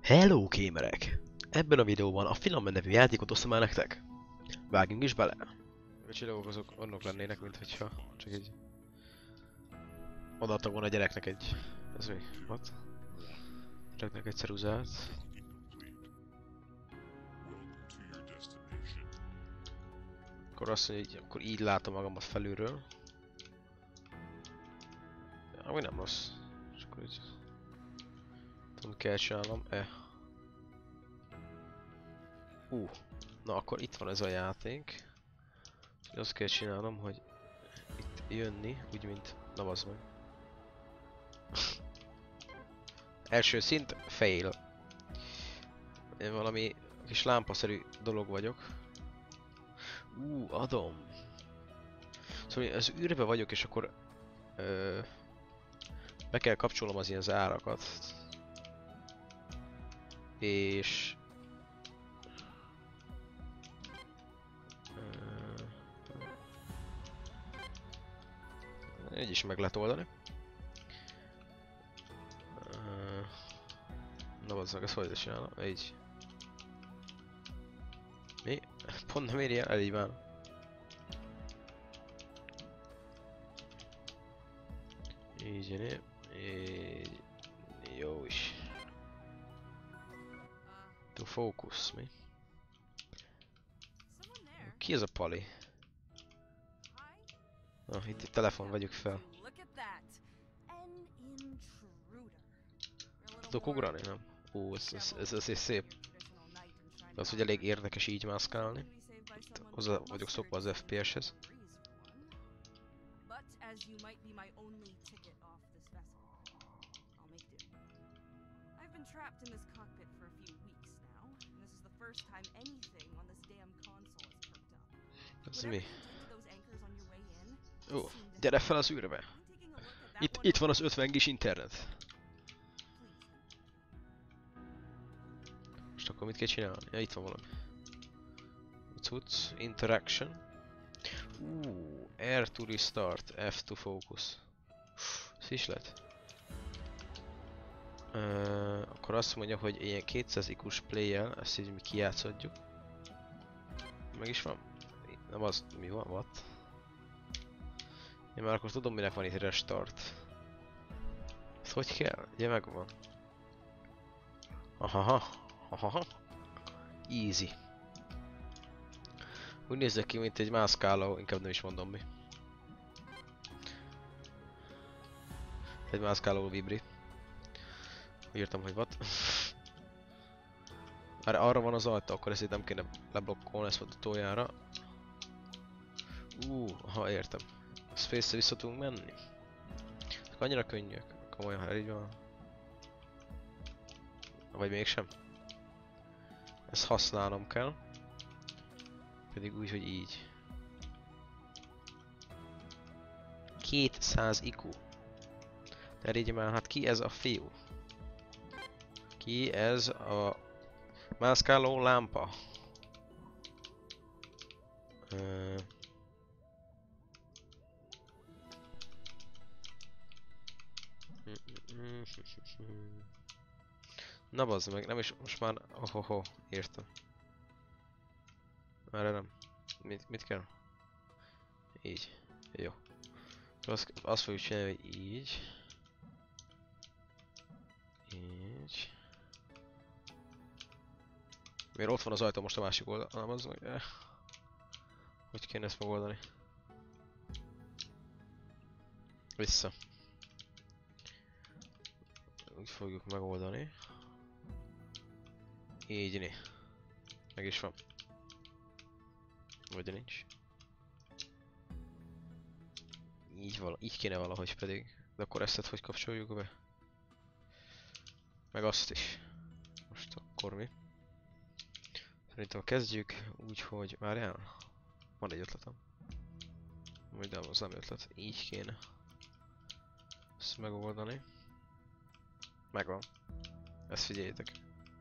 Hello gamerek! Ebben a videóban a Filament nevű játékot osztom el nektek. Vágjunk is bele! A csillagok azok annak lennének, mint hogyha csak egy... odaadtak volna a gyereknek egy... ez mi? What? Gyereknek egy ceruzát. Akkor azt mondja, hogy akkor így látom magamat felülről. Ami nem rossz. És akkor így... tudom, kell csinálnom. Na akkor itt van ez a játék. Azt kell csinálnom, hogy itt jönni, úgy mint... na bazd meg. Első szint, fail. Én valami kis lámpaszerű dolog vagyok. Adom. Szóval az űrbe vagyok, és akkor... be kell kapcsolnom az ilyen zárakat. És... így is meg lehet oldani. Na bazzag, ezt hogy csinálom? Így. Mi? Pont nem érje el, így van. Így jön, így... jó is. To focus, mi? Ki ez a Pali? Itt egy telefon vegyük fel. Tudok ugrani, nem? Ez azért szép. De az, hogy elég érdekes így mászkálni. Hozzá vagyok szokva az FPS-hez. Ez mi? Gyere fel az űrbe! Itt van az 50 gis internet. Most akkor mit kell csinálni? Ja, itt van valami. Cucc, interaction. Air to restart, F to focus. Ez is lehet. Akkor azt mondja, hogy ilyen 200 IQ-s play-jel, ezt így mi kijátszodjuk. Meg is van. Nem az, mi van? What? Én már akkor tudom, minek van itt restart. Ez hogy kell? Ugye megvan. Ahaha. Easy. Úgy nézzek ki, mint egy mászkáló, inkább nem is mondom mi. Egy mászkáló vibri. Írtam, hogy what? Már arra van az ajtó, akkor ezt itt nem kéne leblokkolni, ezt volt a tójára. Aha, értem. Space-re vissza tudunk menni. Ezek annyira könnyűek. Komolyan, ha így van. Vagy mégsem. Ezt használnom kell. Pedig úgy, hogy így. 200 IQ. Terjedj már, hát ki ez a fiú? Ki ez a mászkáló lámpa? Na bazd meg, nem is, most már... értem. Erre nem. Mit kell? Így. Jó. Azt fogjuk csinálni, hogy így. Így. Miért ott van az ajtó most a másik oldal? Nem az meg... hogy kéne ezt megoldani? Vissza. Úgy fogjuk megoldani. Így né. Meg is van. Vagy nincs. Így kéne valahogy pedig. De akkor ezt hogy kapcsoljuk be? Meg azt is. Most akkor mi? Szerintem kezdjük úgy, hogy... várjál. Van egy ötletem. Vagy de az nem ötlet. Így kéne ezt megoldani. Megvan. Ezt figyeljétek.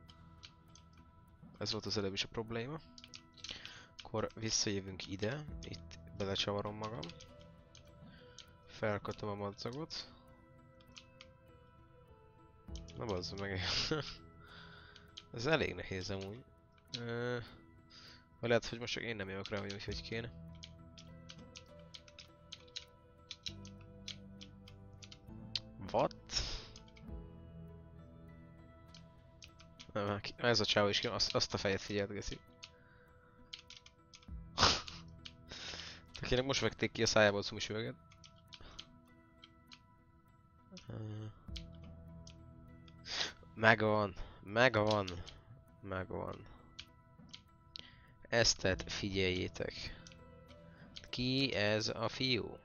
Ez volt az előbb is a probléma. Akkor visszajövünk ide. Itt belecsavarom magam. Felkötöm a madzagot. Na bazd meg. Ez elég nehéz amúgy. Vagy lehet, hogy most csak én nem jövök rá, hogy kéne. What? Nem, ez a csávó is, azt a fejet figyelt, geszi. Akinek most vették ki a szájából a cumis üveget. Megvan, megvan, megvan. Ezt figyeljétek. Ki ez a fiú?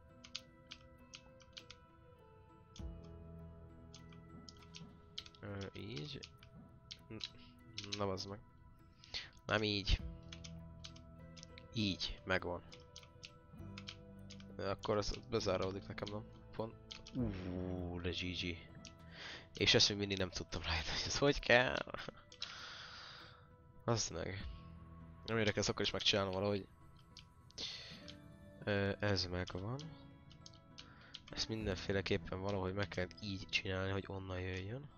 Így. Na bazd meg. Nem így. Így, megvan. De akkor az bezáródik nekem, nem? Pont. De GG. És ezt még mindig nem tudtam rájönni, hogy ez hogy kell. Az meg. Nem érdekes, akkor is megcsinálom valahogy. Ez megvan. Ezt mindenféleképpen valahogy meg kell így csinálni, hogy onnan jöjjön.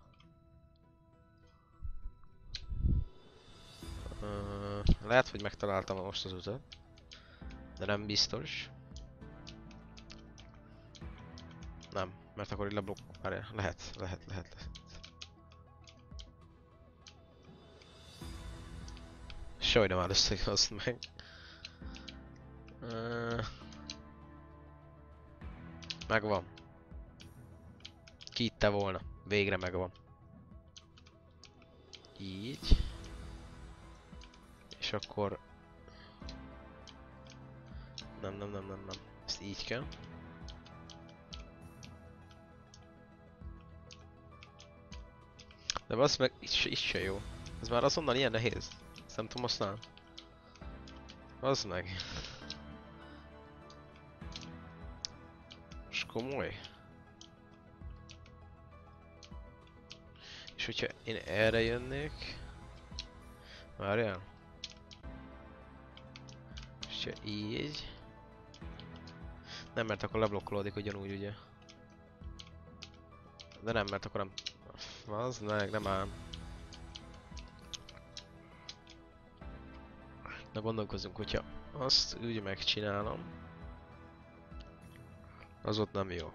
Lehet, hogy megtaláltam most az utat. De nem biztos. Nem, mert akkor így leblokk... Várjál, lehet. Sajnálom már azt meg. Megvan. Ki itte volna. Végre megvan. Így. És akkor... Nem. Ezt így kell. De az meg itt se jó. Ez már azonnal ilyen nehéz. Ezt nem tudom használni. Az meg. És komoly. És hogyha én erre jönnék... Várjál. És ha így... Nem, mert akkor leblokkolódik ugyanúgy, ugye. De nem, mert akkor nem... Az meg, nem ám. Na gondolkozzunk, hogyha azt úgy megcsinálom, az ott nem jó.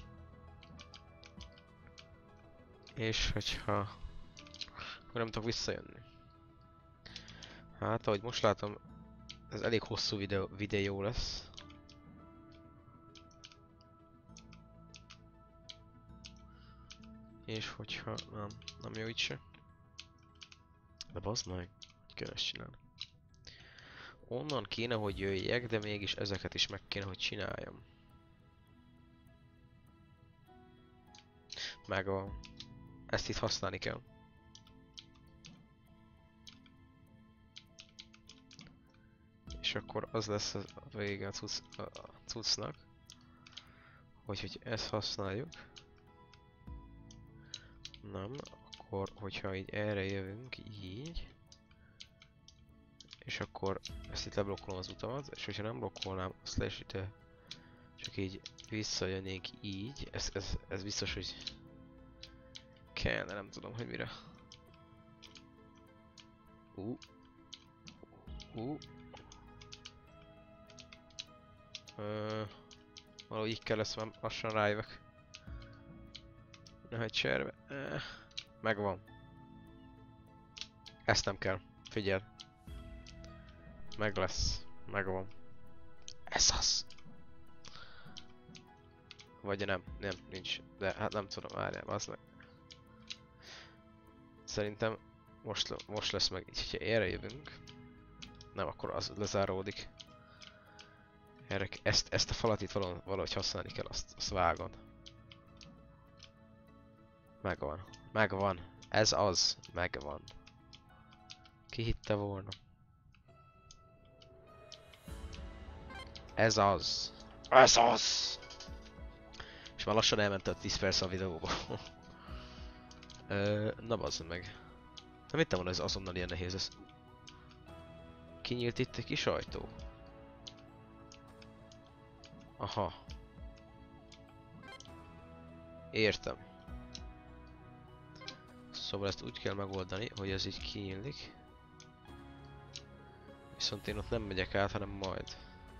És hogyha... Akkor nem tudok visszajönni. Hát ahogy most látom, ez elég hosszú videó lesz. És hogyha... Nem jó így se. De bazd meg, hogy kell ezt csinálni. Onnan kéne, hogy jöjjek, de mégis ezeket is meg kéne, hogy csináljam. Meg a... Ezt itt használni kell. És akkor az lesz a vége a cuccnak, hogy ezt használjuk. Nem, akkor hogyha így erre jövünk, így. És akkor ezt itt leblokkolom az utamat, és hogyha nem blokkolnám, azt le is ide csak így visszajönnék így. Ez biztos, hogy kell, de nem tudom, hogy mire. Valahogy így kell, ezt már lassan rájövök. Nehogy cserbe. Megvan. Ezt nem kell. Figyeld. Meg lesz. Megvan. Ez az. Vagy nem. Nem, nincs. De hát nem tudom, várjál, az meg. Szerintem most lesz meg így, hogyha erre jövünk. Nem, akkor az lezáródik. Erre, ezt a falat itt valahogy használni kell, azt vágod. Megvan. Megvan. Ez az. Megvan. Ki hitte volna? Ez az. Ez az! És már lassan elment a 10 perc a videóba. Na bazzd meg. Nem hittem volna, ez azonnal ilyen nehéz ez. Kinyílt itt egy kis ajtó. Aha. Szóval ezt úgy kell megoldani, hogy ez így kinyílik. Viszont én ott nem megyek át, hanem majd.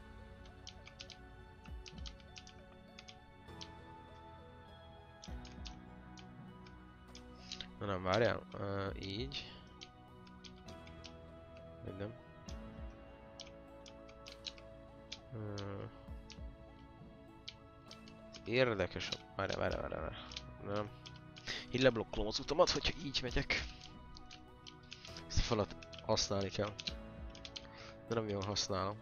Na nem, várjál. Így. Vagy nem. Érdekes. Várjál. Nem. Így leblokkolom az utamat, hogyha így megyek. Ezt a falat használni kell. De nem jól használom.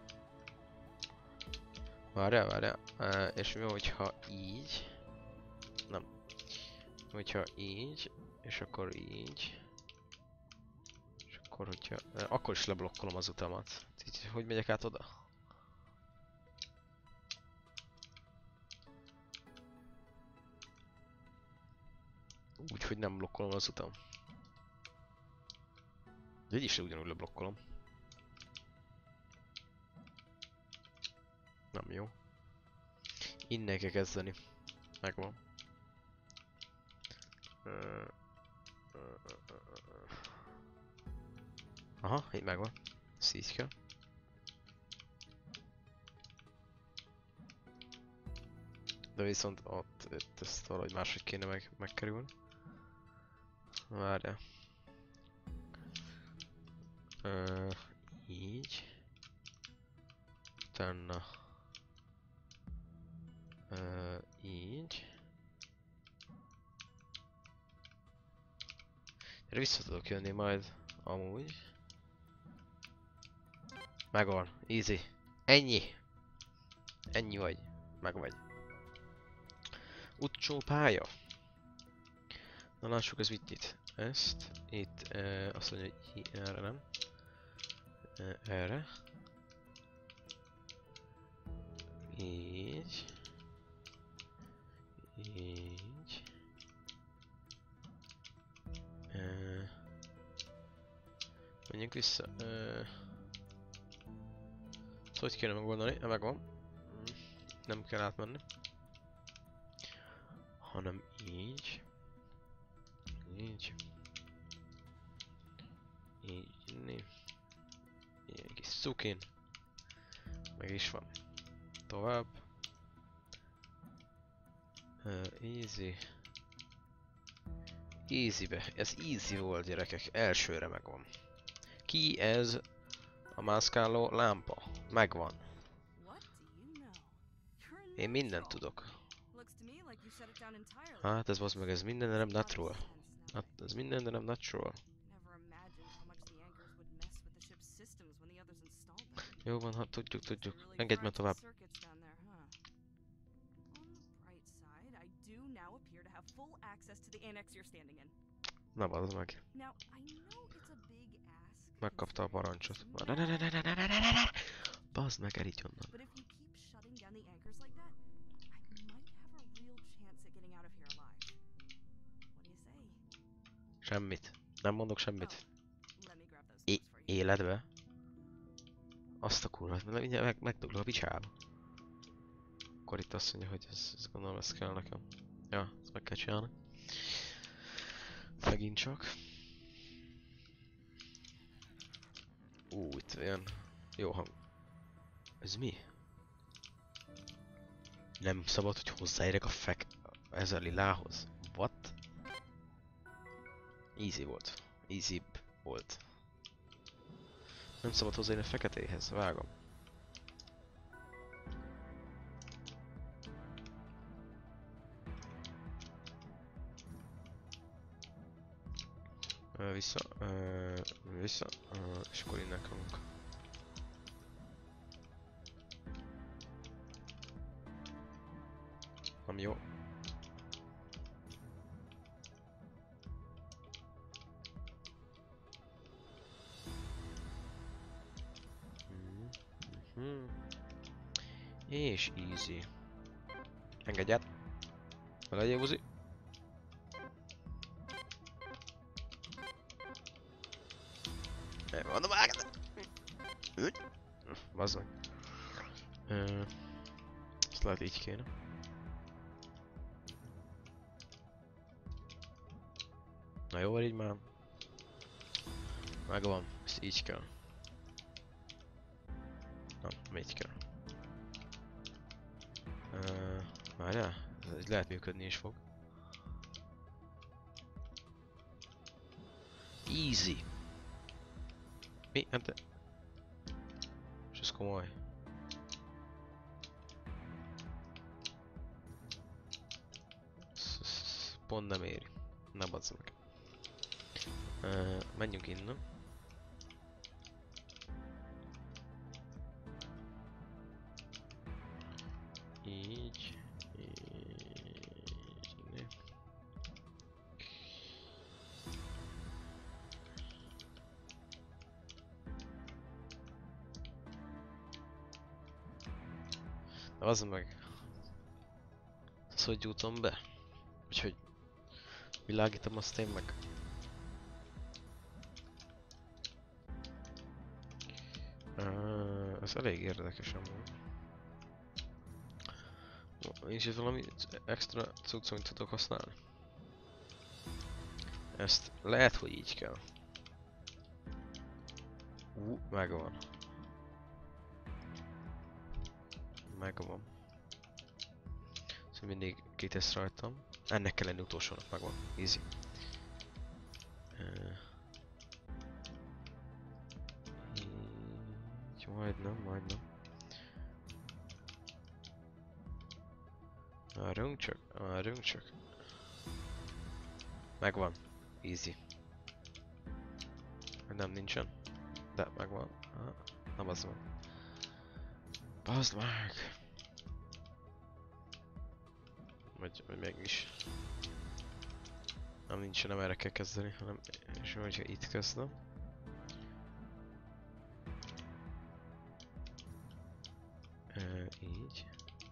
Várjál. És mi, hogyha így? Nem. Hogyha így, és akkor így. És akkor, hogyha... akkor is leblokkolom az utamat. Így, hogy megyek át oda? Úgy, hogy nem blokkolom az utam. De így is ugyanúgy leblokkolom. Nem jó. Innen kell kezdeni. Megvan. Aha, így megvan. Ez így kell. De viszont ott ezt valahogy máshogy kéne megkerülni. Várjál. Így. Utána. Így. Erre vissza tudok jönni majd, amúgy. Megvan, easy. Ennyi. Ennyi vagy. Meg vagy. Utcsó pálya. Na lássuk, ez mit nyit. Ezt. Itt azt mondja, hogy erre nem. Erre. Így. Így. Menjünk vissza. Szóval hogy kéne megoldani? Megvan. Nem kell átmenni. Hanem így. Így. Így. Ilyen kis cukin. Meg is van. Tovább. Easy. Easybe. Ez easy volt, gyerekek. Elsőre megvan. Ki ez a mászkáló lámpa? Megvan. Én mindent tudok. Hát ez meg, ez minden, de nem natural. Ez minden, de nem natural. Jó van, ha tudjuk. Engedj meg tovább. Na, bazd meg. Megkapta a parancsot. Bazd meg, erígy onnan. Semmit. Nem mondok semmit. Életbe? Azt a kurva, mindjárt megduglok a picsába. Akkor itt azt mondja, hogy ez gondolom, ez kell nekem. Ja, ezt meg kell csinálni. Megint csak. Itt olyan jó hang. Ez mi? Nem szabad, hogy hozzáérek a ez a lilához. What? Easy volt. Easybb volt. Nem szabad hozzáérni a feketéhez, vágom. Vissza, és akkor innen akarunk. Nem jó. És easy. Engedj át. Legyél, buzi. Mondom, vágd! Bazd meg. Ezt lehet így kéne. Na jó, így már. Megvan, ezt így kell. Na, így kell. Várjál? Ez lehet működni is fog. Easy. Mi? Hát de... És ez komoly. Pont nem éri. Ne badsz meg. Menjünk innen. Így. Na az meg. Ez hogy jutom be? Úgyhogy világítom azt én meg. Ez elég érdekes amúgy. Nincs itt valami extra cucc, amit tudok használni? Ezt lehet, hogy így kell. Megvan. Megvan. Szóval mindig kitesz rajtam. Ennek kell lenni utolsónak, megvan. Easy. Így, majdnem, majdnem. Várjunk csak. Megvan. Easy. Nem nincsen. De megvan. Nem az van. Bazd meg! Vagy mégis. Nem nincsen, nem erre kell kezdeni, hanem és hogyha itt kezdem. Így.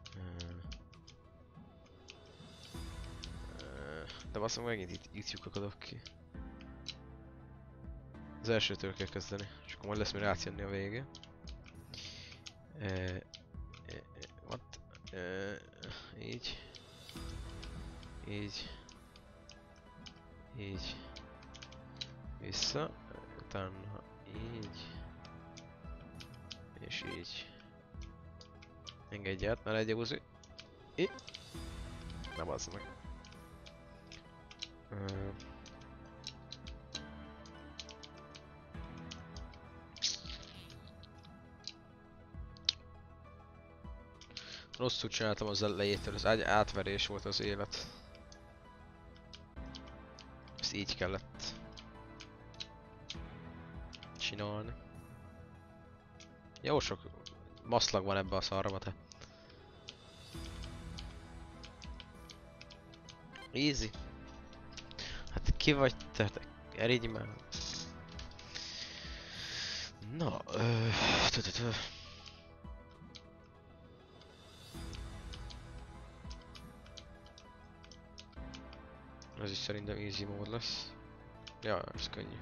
De azt mondom, megint itt lyukak adok ki. Az elsőtől kell kezdeni, és akkor majd lesz mire átjönni a vége. What? Így. Így. Így. Vissza. Utána így. És így. Engedj át, mert egy buzi. Nem az meg. Rosszul csináltam az elejétől, az átverés volt az élet. Ezt így kellett csinálni. Jó sok maszlag van ebbe a szarba, te. Easy. Hát ki vagy te? Erigy már. Na, ez is szerintem easy mód lesz. Ja, ez könnyű.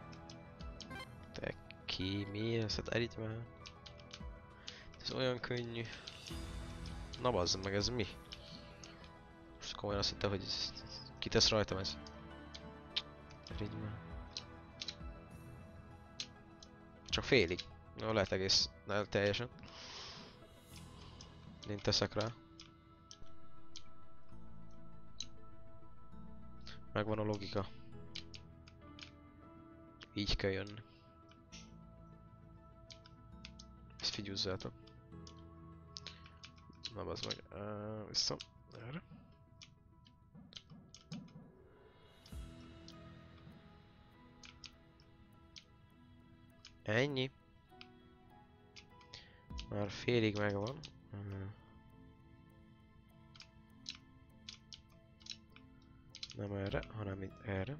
Te ki, mi ez? Hát erigy már. Ez olyan könnyű. Na bazd meg, ez mi? Most komolyan azt hittem, hogy kitesz rajtam ez. Erigy már. Csak félig. No, lehet egész, ne, teljesen. Én teszek rá. Megvan a logika. Így kell jönni. Ezt figyúzzátok. Na bazd meg. Vissza. Erre. Ennyi. Már félig megvan. Nem erre, hanem itt erre.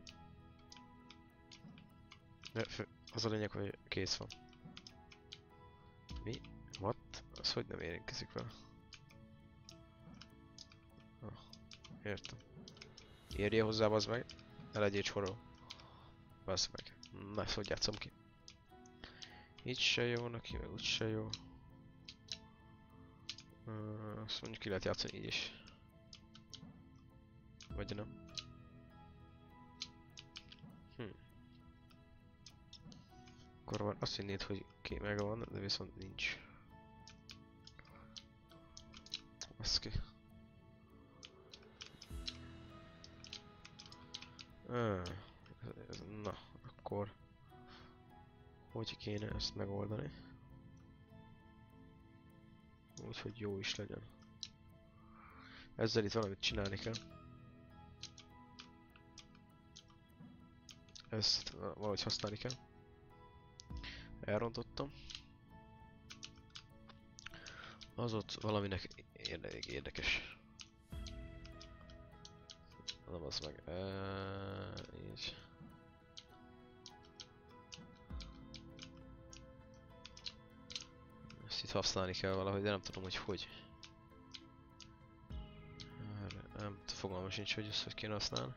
De az a lényeg, hogy kész van. Mi? What? Az hogy nem érintkezik vele? Értem. Érje hozzá, bazd meg. Ne legyél csoró. Bazd meg. Na, ezt hogy játszom ki? Így se jó neki, meg úgy se jó. Azt mondjuk ki lehet játszani így is. Vagy nem. Akkor van, azt hinnéd, hogy megvan, de viszont nincs. Baszki. Na, akkor... Hogy kéne ezt megoldani? Úgyhogy jó is legyen. Ezzel itt valamit csinálni kell. Ezt valahogy használni kell. Elrontottam. Az ott valaminek érdekes. Nem az meg. Így. Ezt itt használni kell valahogy, de nem tudom, hogy. Nem fogalmam sincs, hogy ezt hogy kéne használni.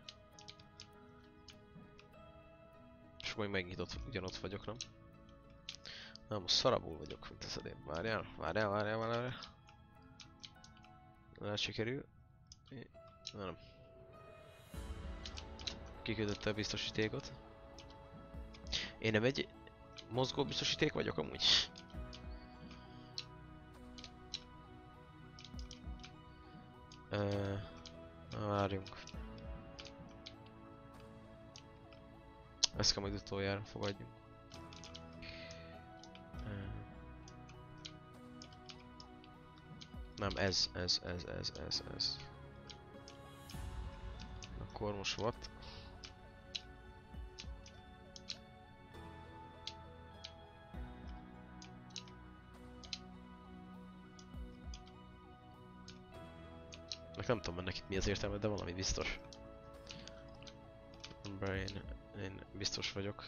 És majd megint ugyanott vagyok, nem? Nem, most szarabul vagyok, mint teszed én. Várjál. Elsikerül. Nem. Kiküldötte a biztosítékot. Én nem egy mozgó biztosíték vagyok amúgy. Várjunk. Ezt kell majd utoljára fogadjunk. Nem, ez. Akkor most what? Nem tudom ennek itt mi az értelme, de valami biztos. Én biztos vagyok.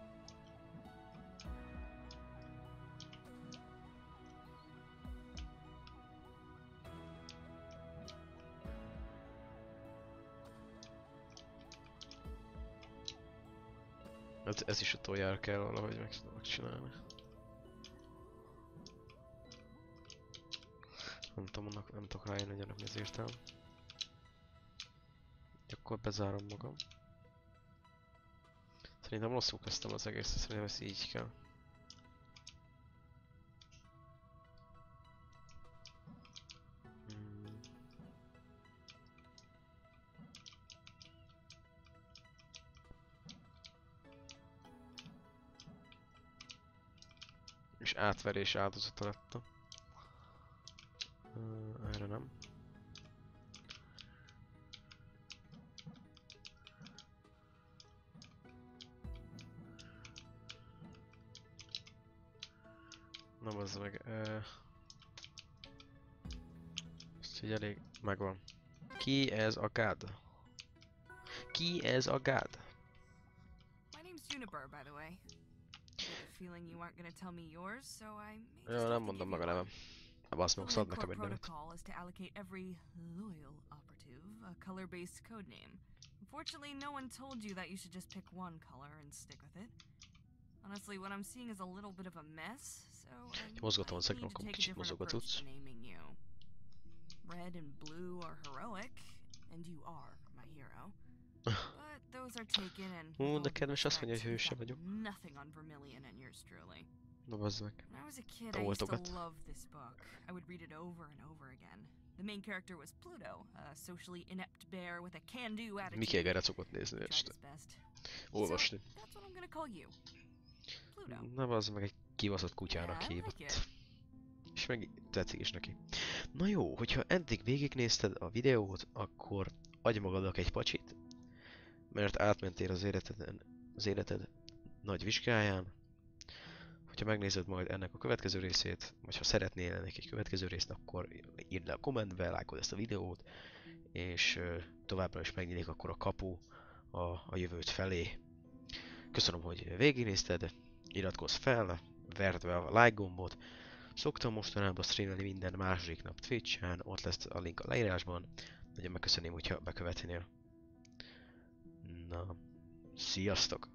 Ez is utoljára kell valahogy megcsinálni. Nem tudom, nem tudok rájönni, hogy ennek mi az értelme. Akkor bezárom magam. Szerintem rosszul kezdtem az egészet, szerintem ez így kell. És átverés áldozata lettem. Erre nem. Nem az meg... Ezt így elég megvan. Ki ez a gád? Ki ez a gád? Jó, nem mondom meg a nevem. Basz meg, szad nekem egy nevet. Unfortunately, no one told you that you should just pick one color and stick with it. Honestly, what I'm seeing is a little bit of a mess, so I Mozgatom a need szegnom, to take a kicsit different mozog a approach cucc. to naming you. Red and blue are heroic, and you are my hero. But those are taken and with all De due kedves azt mondja, hogy respect, hőse you've got vagyok. nothing on Vermilion and yours truly. Na bazd meg. When I was a kid, I used to Toltogat. love this book. I would read it over and over again. The main character was Pluto, a socially inept bear with a can-do attitude. Miki Egeret szokott nézni He tried este. his best. Olvasni. So, that's what I'm gonna call you. Pluto. Na bazd meg, egy kibaszott kutyának Yeah, I hívott. like it. És meg tetszik is neki. Na jó, hogyha eddig végignézted a videót, akkor adj magadnak egy pacsit, mert átmentél az életed nagy vizsgáján. Hogyha megnézed majd ennek a következő részét, vagy ha szeretnél ennek egy következő részt, akkor írd le a kommentbe, lájkod ezt a videót, és továbbra is megnyílik akkor a kapu a jövőt felé. Köszönöm, hogy végignézted, iratkozz fel, verd be a like gombot. Szoktam mostanában streamelni minden második nap Twitch-en, ott lesz a link a leírásban. Nagyon megköszönném, hogyha bekövetnél. Na, sziasztok!